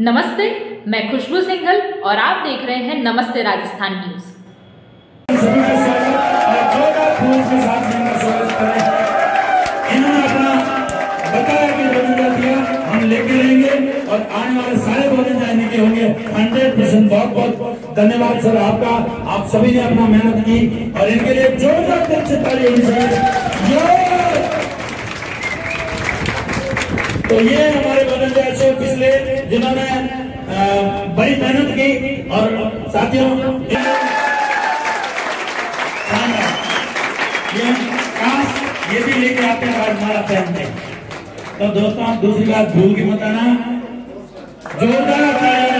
नमस्ते, मैं खुशबू सिंघल और आप देख रहे हैं नमस्ते राजस्थान न्यूज। बताया कि जरूरत है हम लेके रहेंगे और आने वाले सारे भोजन जाने के होंगे 100%। बहुत बहुत धन्यवाद सर आपका। आप सभी ने अपना मेहनत की और इनके लिए जोरदार दिल से ताली होनी चाहिए। तो ये हमारे भोजन जैसे पिछले जिन्होंने बड़ी मेहनत की और साथियों ये भी लेके आते हैं और हमारा पहनते हैं। तो दोस्तों आप दूसरी बात भूल के मत आना। जोरदार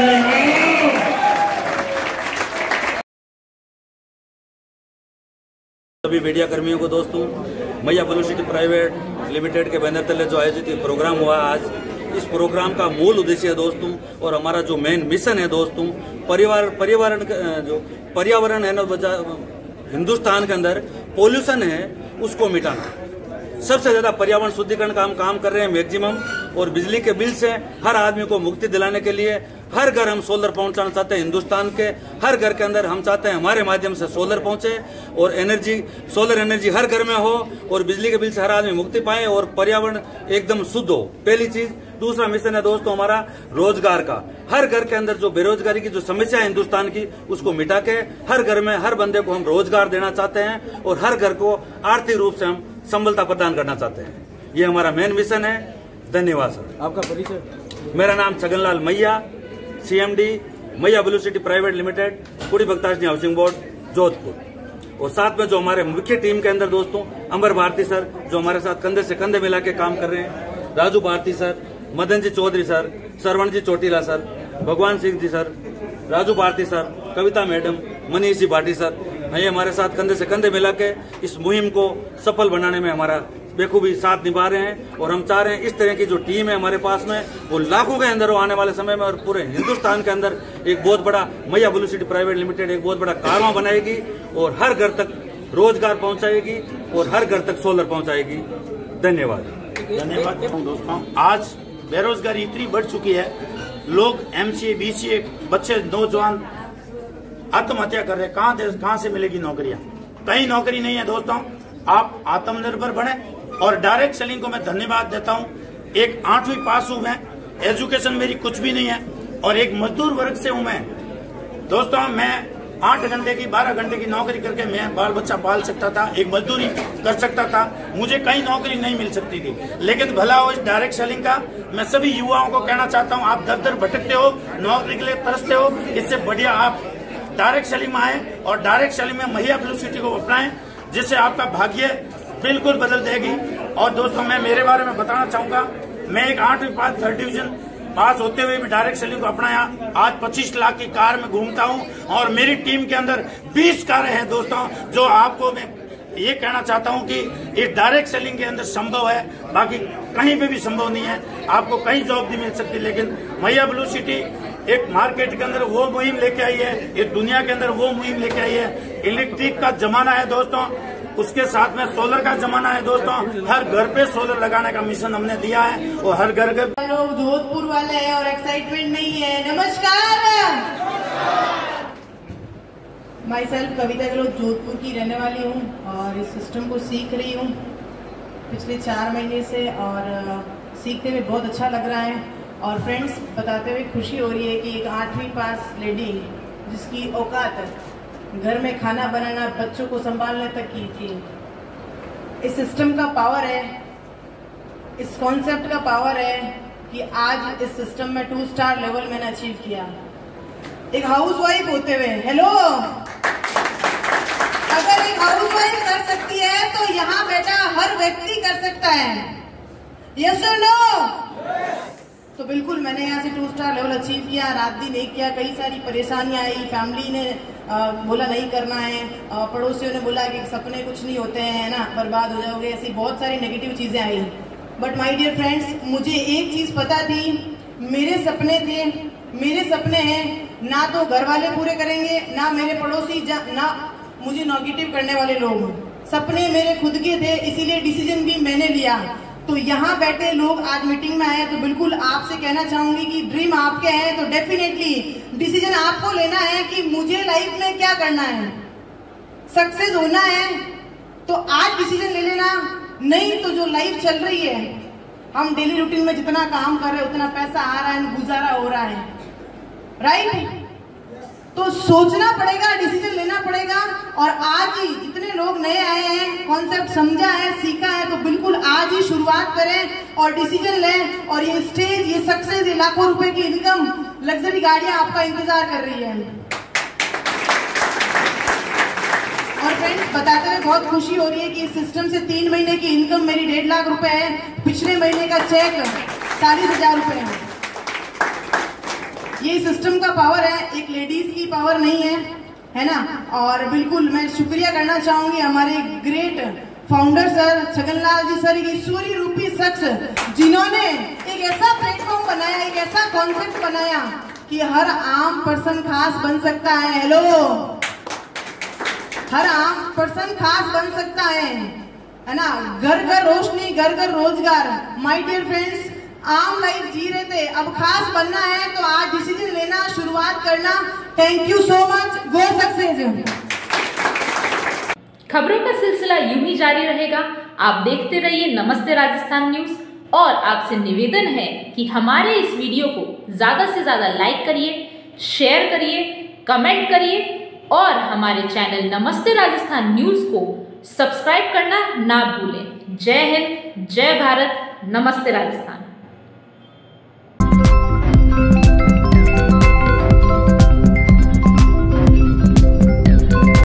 सभी मीडिया कर्मियों को दोस्तों, Maiya Blue City Private Limited के बैनर तले जो आयोजित प्रोग्राम हुआ आज, इस प्रोग्राम का मूल उद्देश्य है दोस्तों और हमारा जो मेन मिशन है दोस्तों, पर्यावरण है ना, हिंदुस्तान के अंदर पोल्यूशन है उसको मिटाना। सबसे ज्यादा पर्यावरण शुद्धिकरण का हम काम कर रहे हैं मैक्सिमम, और बिजली के बिल से हर आदमी को मुक्ति दिलाने के लिए हर घर हम सोलर पहुंचाना चाहते हैं। हिंदुस्तान के हर घर के अंदर हम चाहते हैं हमारे माध्यम से सोलर पहुंचे और सोलर एनर्जी हर घर में हो और बिजली के बिल से हर आदमी मुक्ति पाए और पर्यावरण एकदम शुद्ध हो, पहली चीज। दूसरा मिशन है दोस्तों हमारा रोजगार का। हर घर के अंदर जो बेरोजगारी की जो समस्या है हिंदुस्तान की, उसको मिटा के हर घर में हर बंदे को हम रोजगार देना चाहते हैं और हर घर को आर्थिक रूप से हम संबलता प्रदान करना चाहते हैं। ये हमारा मेन मिशन है। धन्यवाद सर। आपका परिचय? मेरा नाम छगनलाल मैया, CMD मैया ब्लू सिटी प्राइवेट लिमिटेड, कुड़ी भक्ताशनी हाउसिंग बोर्ड, जोधपुर। और साथ में जो हमारे मुख्य टीम के अंदर दोस्तों अंबर भारती सर जो हमारे साथ कंधे से कंधे मिला के काम कर रहे हैं, Raju Bharti sir, Madan ji Chaudhary sir, Shravan ji Chotila sir, Bhagwan Singh ji sir, Raju Bharti sir, Kavita madam, Manish ji Bhati sir, ये हमारे साथ कंधे से कंधे मिला के इस मुहिम को सफल बनाने में हमारा बेखूबी साथ निभा रहे हैं। और हम चाह रहे हैं इस तरह की जो टीम है हमारे पास में वो लाखों के अंदर हो आने वाले समय में, और पूरे हिंदुस्तान के अंदर एक बहुत बड़ा मैया ब्लू सिटी प्राइवेट लिमिटेड एक बहुत बड़ा कारवां बनाएगी और हर घर तक रोजगार पहुंचाएगी और हर घर तक सोलर पहुंचाएगी। धन्यवाद। धन्यवाद दोस्तों। आज बेरोजगारी इतनी बढ़ चुकी है, लोग MCA BCA बच्चे नौजवान आत्महत्या कर रहे हैं। कहां से मिलेगी नौकरियां? कहीं नौकरी नहीं है दोस्तों। आप आत्मनिर्भर बने और डायरेक्ट सेलिंग को मैं धन्यवाद देता हूं। एक 8वीं पास हूं मैं, एजुकेशन मेरी कुछ भी नहीं है और एक मजदूर वर्ग से हूं मैं दोस्तों। मैं 8 घंटे की 12 घंटे की नौकरी करके मैं बाल बच्चा पाल सकता था, एक मजदूरी कर सकता था, मुझे कहीं नौकरी नहीं मिल सकती थी। लेकिन भला हो इस डायरेक्ट सेलिंग का। मैं सभी युवाओं को कहना चाहता हूं, आप दर दर भटकते हो, नौकरी के लिए तरसते हो, इससे बढ़िया आप डायरेक्ट सेलिंग में आए और डायरेक्ट सेलिंग में मैया ब्लू सिटी को अपनाएं, जिससे आपका भाग्य बिल्कुल बदल देगी। और दोस्तों मैं मेरे बारे में बताना चाहूंगा, मैं एक 8वीं पास 3rd डिवीजन पास होते हुए भी डायरेक्ट सेलिंग को अपनाया। आज 25 लाख की कार में घूमता हूं और मेरी टीम के अंदर 20 कारें हैं दोस्तों, जो आपको मैं ये कहना चाहता हूं कि इस डायरेक्ट सेलिंग के अंदर संभव है, बाकी कहीं पे भी संभव नहीं है। आपको कहीं जॉब नहीं मिल सकती, लेकिन मैया ब्लू सिटी एक मार्केट के अंदर वो मुहिम लेके आई है, एक दुनिया के अंदर वो मुहिम लेके आई है। इलेक्ट्रिक का जमाना है दोस्तों, उसके साथ में सोलर का जमाना है दोस्तों। हर घर पे सोलर लगाने का मिशन हमने दिया है और हर घर घर लोग जोधपुर वाले हैं और एक्साइटमेंट नहीं है। नमस्कार, माई सेल्फ कविता गहलोत जोधपुर की रहने वाली हूँ और इस सिस्टम को सीख रही हूँ पिछले 4 महीने से और सीखने में बहुत अच्छा लग रहा है। और फ्रेंड्स, बताते हुए खुशी हो रही है कि एक 8वीं पास लेडी जिसकी औकात घर में खाना बनाना, बच्चों को संभालने तक की थी, इस सिस्टम का पावर है, इस कॉन्सेप्ट का पावर है कि आज इस सिस्टम में 2 स्टार लेवल मैंने अचीव किया। एक हाउसवाइफ होते हुए, हेलो, अगर एक हाउसवाइफ कर सकती है तो यहाँ बैठा हर व्यक्ति कर सकता है। यस और नो? तो बिल्कुल मैंने यहाँ से 2 स्टार लेवल अचीव किया। रात दिन एक किया, कई सारी परेशानियां आई, फैमिली ने बोला नहीं करना है, पड़ोसियों ने बोला कि सपने कुछ नहीं होते हैं ना, बर्बाद हो जाओगे, ऐसी बहुत सारी नेगेटिव चीजें आई। बट माय डियर फ्रेंड्स, मुझे एक चीज पता थी, मेरे सपने थे, मेरे सपने हैं, ना तो घर वाले पूरे करेंगे, ना मेरे पड़ोसी, ना मुझे नेगेटिव करने वाले लोग। सपने मेरे खुद के थे, इसीलिए डिसीजन भी मैंने लिया। तो यहाँ बैठे लोग आज मीटिंग में आए तो बिल्कुल आपसे कहना चाहूंगी कि ड्रीम आपके हैं तो डेफिनेटली डिसीजन आपको लेना है कि मुझे लाइफ में क्या करना है, सक्सेस होना है तो आज डिसीजन ले लेना। नहीं तो जो लाइफ चल रही है, हम डेली रूटीन में जितना काम कर रहे हैं उतना पैसा आ रहा है, गुजारा हो रहा है, राइट? तो सोचना पड़ेगा, डिसीजन लेना पड़ेगा। और आज ही जितने लोग नए आए हैं, कॉन्सेप्ट समझा है, सीखा है, तो बिल्कुल आज ही शुरुआत करें और डिसीजन लें। और ये स्टेज, ये सक्सेस, ये लाखों रुपए की इनकम, लग्जरी गाड़ियां आपका इंतजार कर रही है। और फ्रेंड्स, बताते हुए बहुत खुशी हो रही है कि इस सिस्टम से 3 महीने की इनकम मेरी 1.5 लाख रुपए है। पिछले महीने का चेक 40,000 रुपए है। ये सिस्टम का पावर है, एक लेडीज की पावर नहीं है ना। और बिल्कुल मैं शुक्रिया करना चाहूंगी हमारे great founder sir Chhaganlal ji sir, ईश्वरी रूपी शख्स, जिन्होंने एक ऐसा प्लेटफॉर्म बनाया, एक ऐसा कॉन्सेप्ट बनाया कि हर आम पर्सन खास बन सकता है। हेलो, हर आम पर्सन खास बन सकता है ना। घर घर रोशनी, घर घर रोजगार। माय डियर फ्रेंड्स, आम लाइफ जी रहे थे, अब खास बनना है तो आज डिसीजन लेना, शुरुआत करना। Thank you so much, go success. खबरों का सिलसिला यूं ही जारी रहेगा। आप देखते रहिए नमस्ते राजस्थान न्यूज। और आपसे निवेदन है कि हमारे इस वीडियो को ज्यादा से ज्यादा लाइक करिए, शेयर करिए, कमेंट करिए और हमारे चैनल नमस्ते राजस्थान न्यूज को सब्सक्राइब करना ना भूलें। जय हिंद, जय भारत, नमस्ते राजस्थान।